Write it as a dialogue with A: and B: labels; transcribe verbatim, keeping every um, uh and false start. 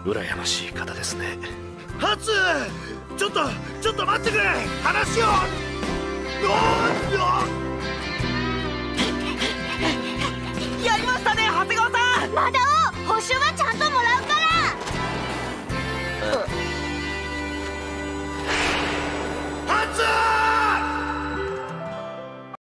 A: 羨ましい方ですね。
B: ハツ、ちょっとちょっと待ってくれ。話を。おー